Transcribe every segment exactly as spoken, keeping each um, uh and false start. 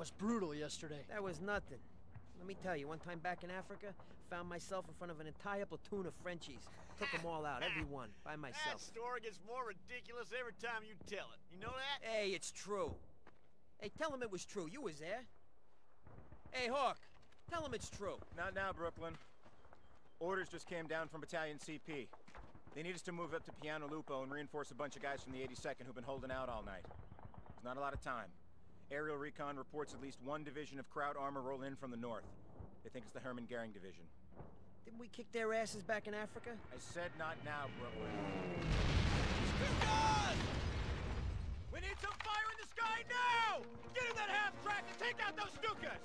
was brutal yesterday. That was nothing. Let me tell you, one time back in Africa, found myself in front of an entire platoon of Frenchies. Took them all out, every one, by myself. That story gets more ridiculous every time you tell it. You know that? Hey, it's true. Hey, tell him it was true. You was there. Hey, Hawk, tell him it's true. Not now, Brooklyn. Orders just came down from Battalion C P. They need us to move up to Piano Lupo and reinforce a bunch of guys from the eighty-second who've been holding out all night. There's not a lot of time. Aerial recon reports at least one division of Kraut armor roll in from the north. They think it's the Hermann Goering division. Didn't we kick their asses back in Africa? I said not now, Brooklyn. Stukas! We need some fire in the sky now! Get in that half-track and take out those Stukas!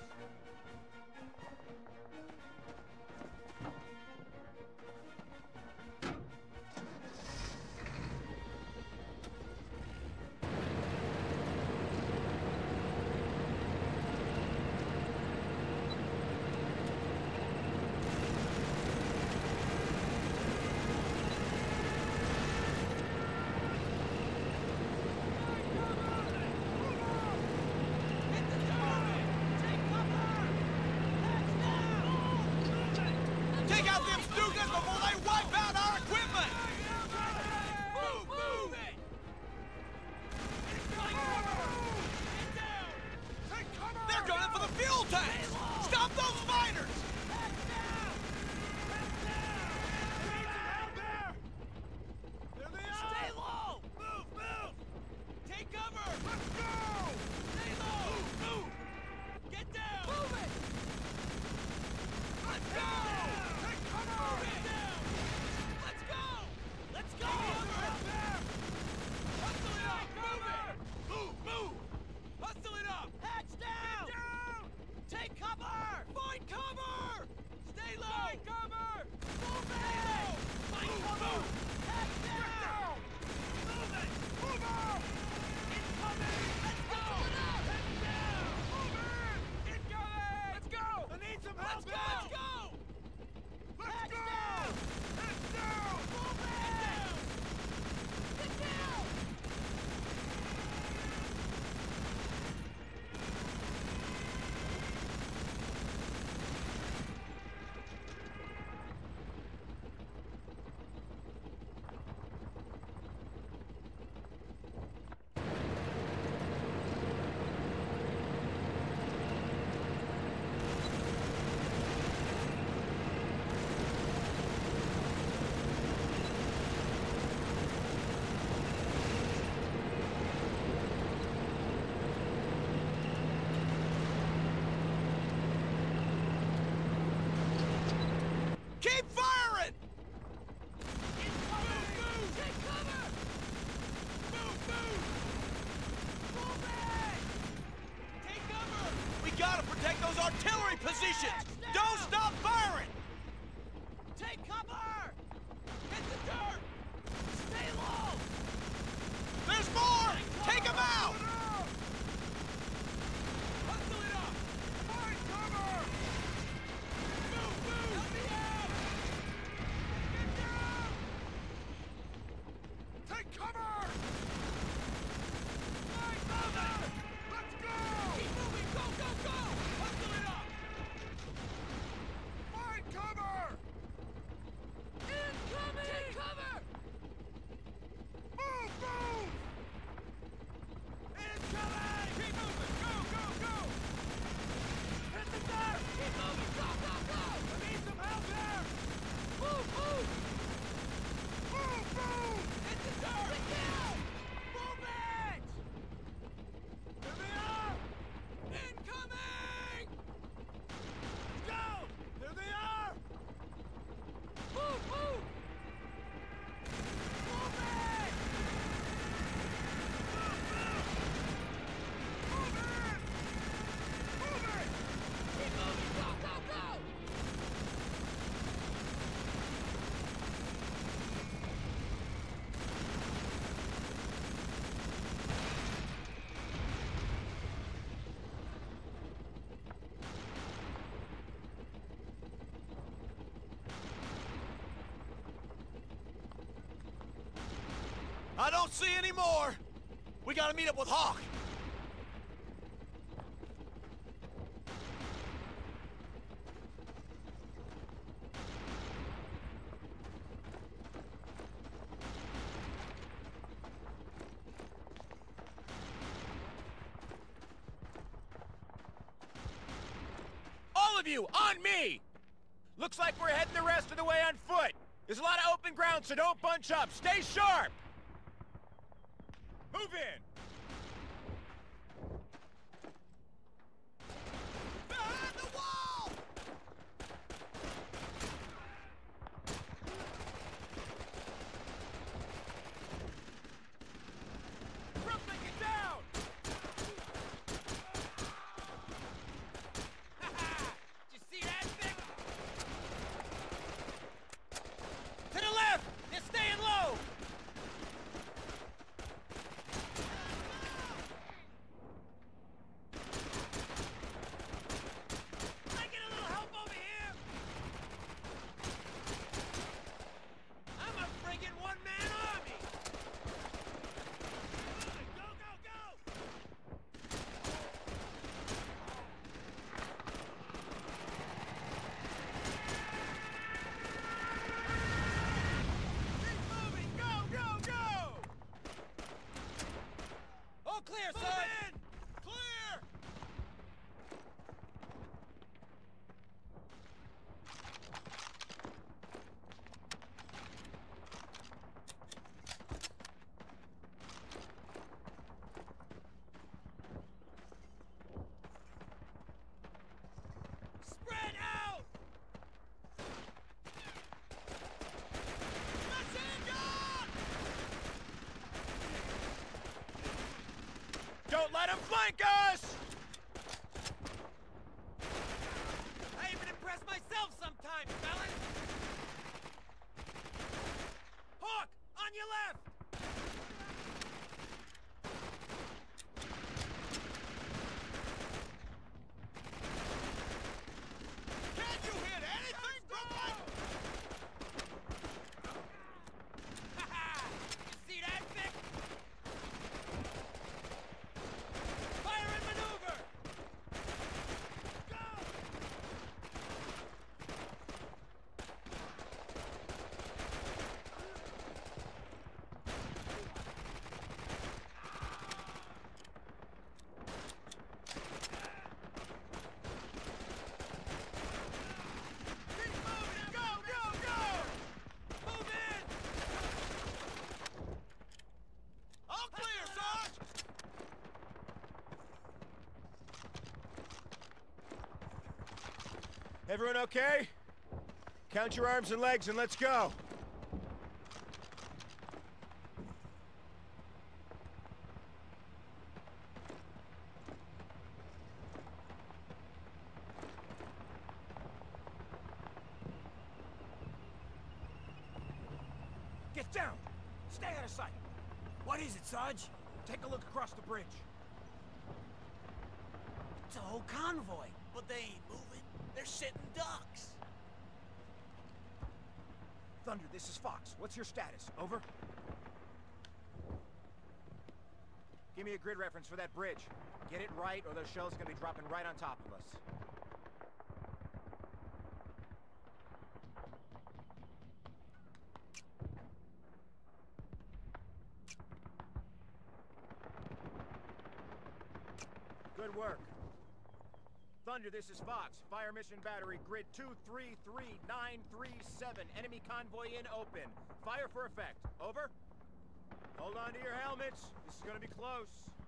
Artillery positions! Don't stop firing! Take cover! Hit the dirt! Stay low! There's more! Take them out! Hustle it up! Find cover! Move, move! Help me out! Get down! Take cover! Find cover! Let's go! Keep moving! Go, go, go! Hustle it up! Find cover! Incoming! Take cover! Move, move! Incoming! Keep moving! Go, go, go! Hit the dirt! Keep moving! Go, go, go! I need some help here! Move, move! Move, move! Hit the dirt! Get down! Move it! Here they are! Incoming! Go! There they are! Move, move! Move it! Move, move! Move it! Move it! Keep moving! Go, go, go! I don't see any more! We gotta meet up with Hawk! you, on me! Looks like we're heading the rest of the way on foot. There's a lot of open ground, so don't bunch up. Stay sharp! Move in! Behind the wall! Brooklyn, get down! Did you see that thing? To the left! They're staying low! Can I get a little help over here? I'm a friggin' one-man army! Go, go, go! Keep moving! Go, go, go! All clear, Sarge! Clear! Spread out! Machine gun! Don't let them flank us! I even impress myself sometimes, fellas! Hawk, on your left! Can't you hit anything, Brooklyn? Ha-ha! You see that, Vic? Fire and maneuver! Go! Keep moving! Go, go, go! Move in! All clear, Sarge! Everyone okay? Count your arms and legs and let's go. Get down! Stay out of sight! What is it, Sarge? Take a look across the bridge. It's a whole convoy. But they ain't moving. They're sitting ducks. Thunder, this is Fox. What's your status? Over? Give me a grid reference for that bridge. Get it right, or those shells are gonna be dropping right on top of us. Good work. Thunder, this is Fox. Fire mission battery, grid two three three nine three seven. Enemy convoy in open. Fire for effect. Over. Hold on to your helmets. This is gonna be close.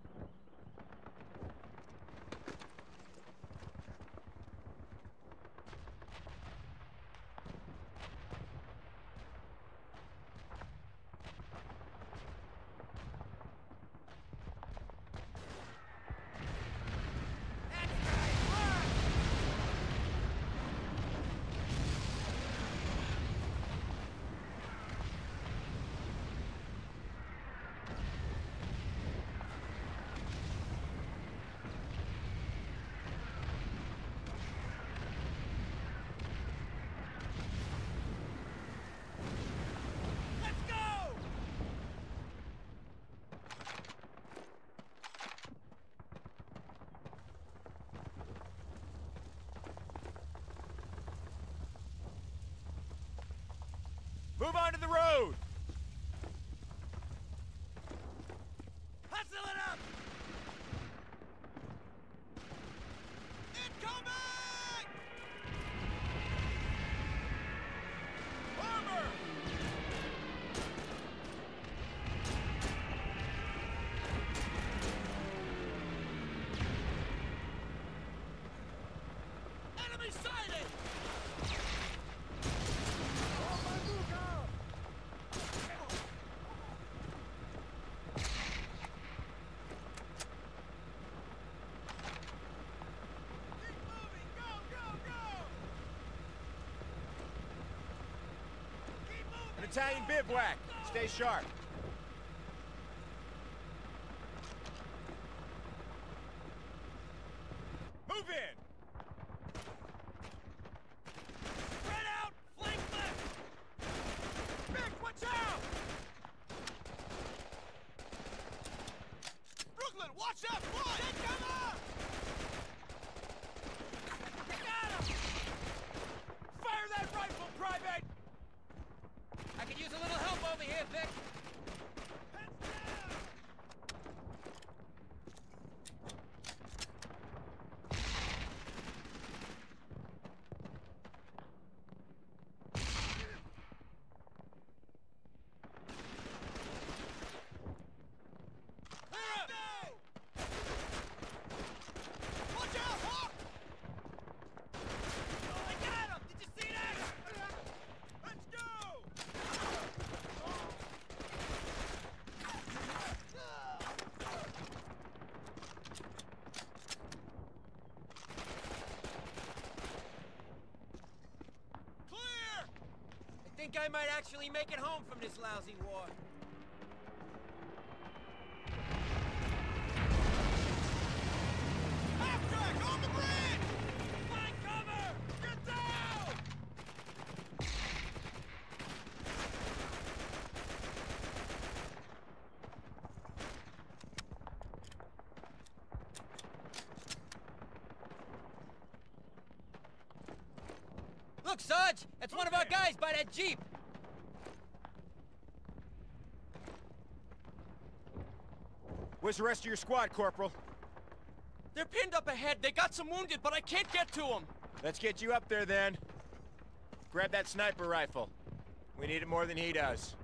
Move on to the road! Hustle it up! Incoming! battalion bivouac. Stay sharp. Move in! Spread out! Flank left! Vic, watch out! Brooklyn, watch out! Fly! Take cover! You got him! Fire that rifle, Private! I could use a little help over here, Vic. Heads down! Clear up! Watch out, Hawk! I got him! Did you see that? Let's go! Clear! I think I might actually make it home from this lousy war. Half track on the bridge! Find cover! Get down! Look, Sarge! That's one of our guys by that Jeep! Where's the rest of your squad, Corporal? They're pinned up ahead. They got some wounded, but I can't get to them. Let's get you up there, then. Grab that sniper rifle. We need it more than he does.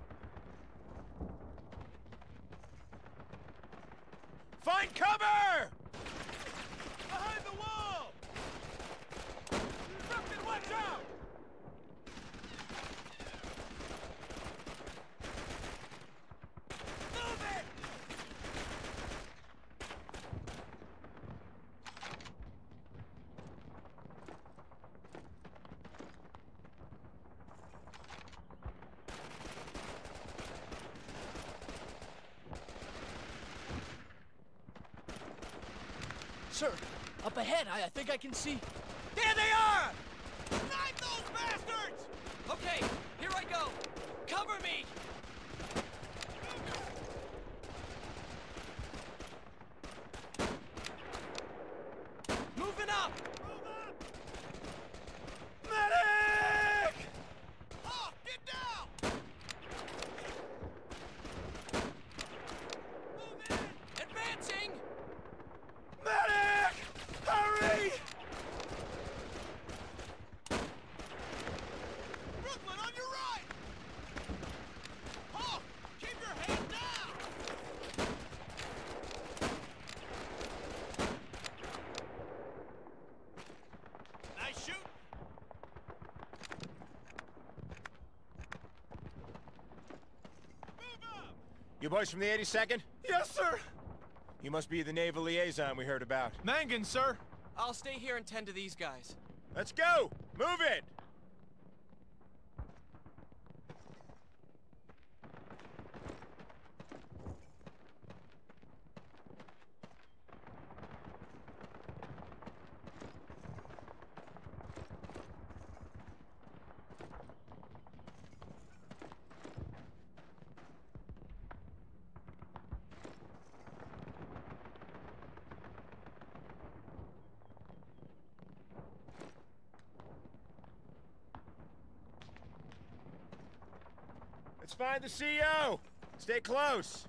Find cover! Behind the wall! Brooklyn, watch out! Move it! Sir, up ahead, I, I think I can see... There they are! Knife those bastards! Okay, here I go. Cover me! Moving up! Medic! Hawk, get down! Move in! Advancing! Medic! Hurry! Brooklyn, on your right! Hawk, keep your head down! Nice shoot! Move up! You boys from the eighty-second? Yes, sir! You must be the naval liaison we heard about. Mangan, sir! I'll stay here and tend to these guys. Let's go! Move it! Let's find the C O! Stay close!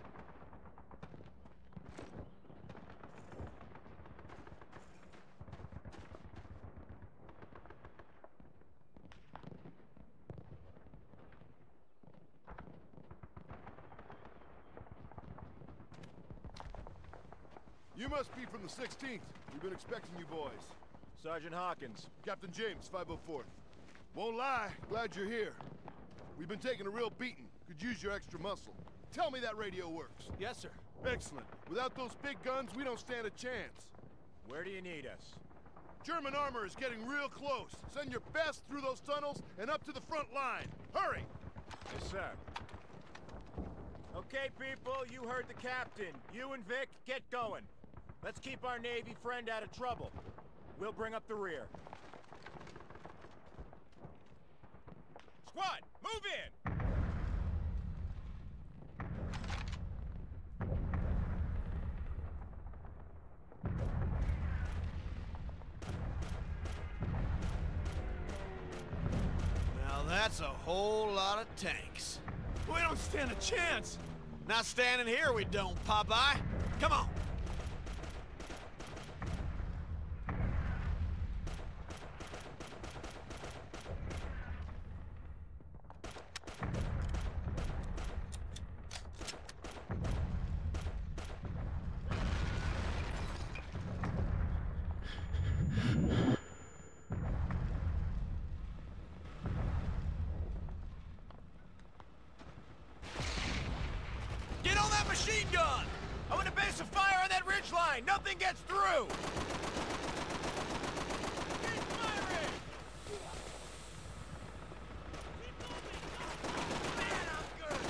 You must be from the sixteenth. We've been expecting you boys. Sergeant Hawkins. Captain James, five oh fourth. Won't lie, glad you're here. We've been taking a real beating. Could use your extra muscle. Tell me that radio works. Yes, sir. Excellent. Without those big guns, we don't stand a chance. Where do you need us? German armor is getting real close. Send your best through those tunnels and up to the front line. Hurry! Yes, sir. Okay, people, you heard the captain. You and Vic, get going. Let's keep our Navy friend out of trouble. We'll bring up the rear. Squad, move in! Now that's a whole lot of tanks. We don't stand a chance! Not standing here, we don't, Popeye. Come on. Get on that machine gun! I want a base of fire on that ridge line! Nothing gets through! Keep firing! Man, I'm good!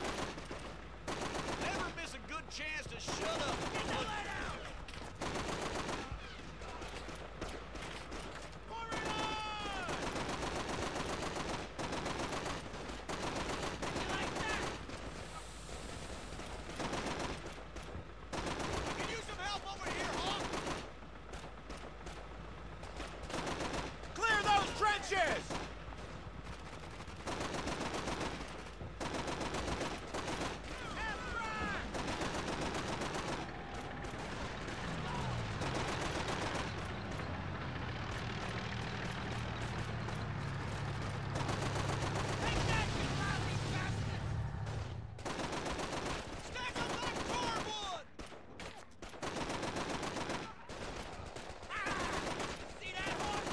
Never miss a good chance to shut up. Get the light out! Pour it on! You like that? Can use some help over here, Hawk. Clear those trenches! Stack up that cordwood. See that horse?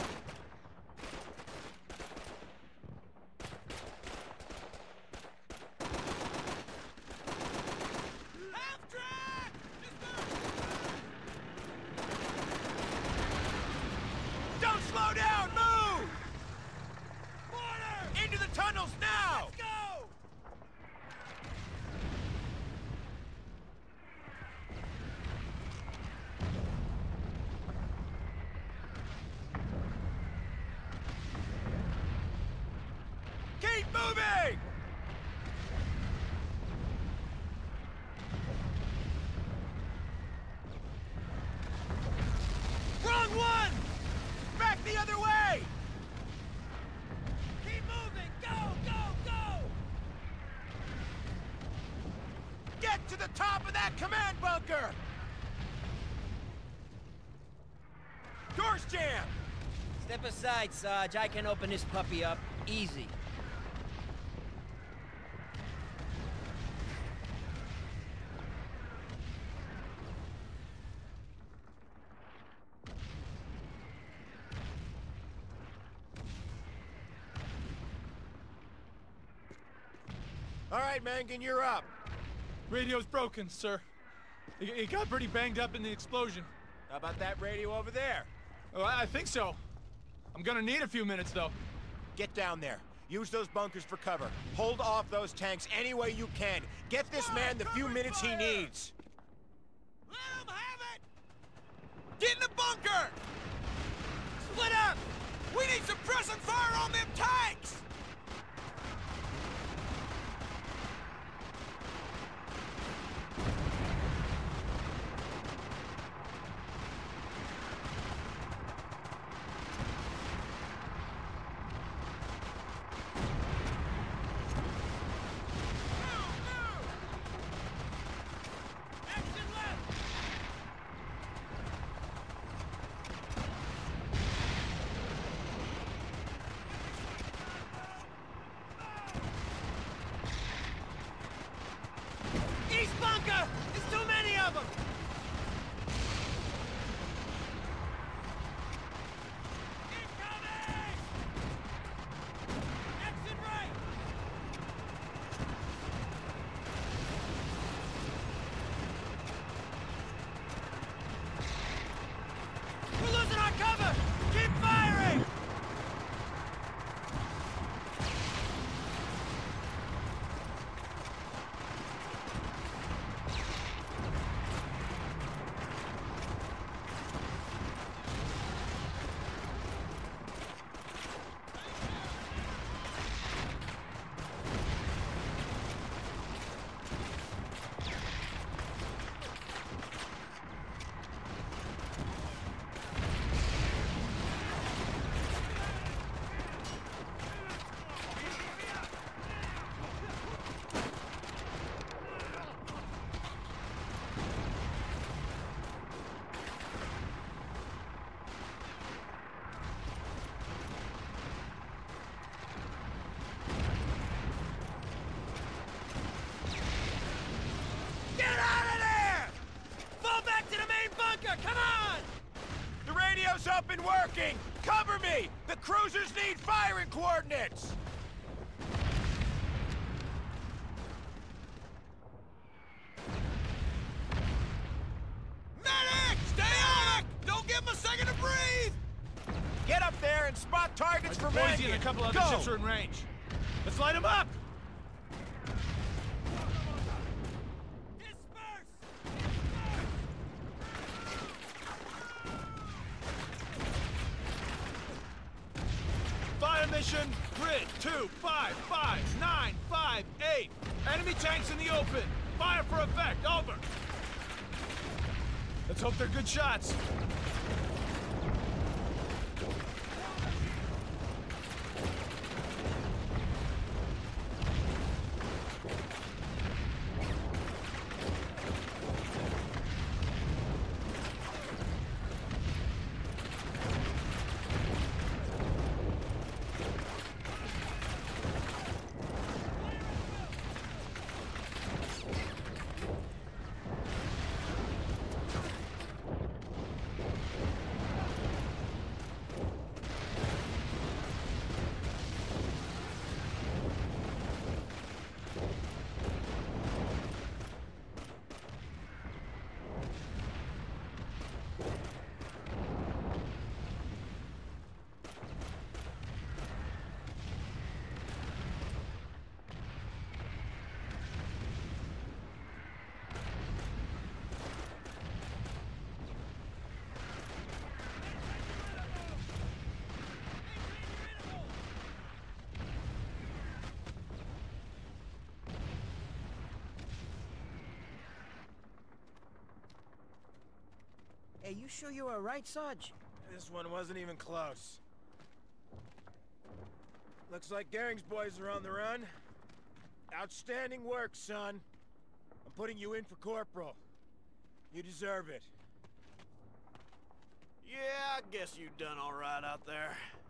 Half track. Don't slow down! Move! Mortar! Into the tunnels now! Let's go! Keep moving! Wrong one! Back the other way! Keep moving! Go, go, go! Get to the top of that command bunker! Doors jammed! Step aside, Sarge. I can open this puppy up. Easy. All right, Mangan, you're up. Radio's broken, sir. It, it got pretty banged up in the explosion. How about that radio over there? Oh, I, I think so. I'm gonna need a few minutes, though. Get down there. Use those bunkers for cover. Hold off those tanks any way you can. Get this man the few minutes he needs. Let him have it. Get in the bunker. Split up. We need suppressing fire on them tanks. working! Cover me! The cruisers need firing coordinates! Medic! Stay on it! Don't give him a second to breathe! Get up there and spot targets for Boise Mandy. and a couple other Go! ships are in range. Let's light them up! Fire mission, grid two five five nine five eight. Enemy tanks in the open. Fire for effect, over. Let's hope they're good shots. Hey, you sure you're all right, Sarge? This one wasn't even close. Looks like Gehring's boys are on the run. Outstanding work, son. I'm putting you in for corporal. You deserve it. Yeah, I guess you done all right out there.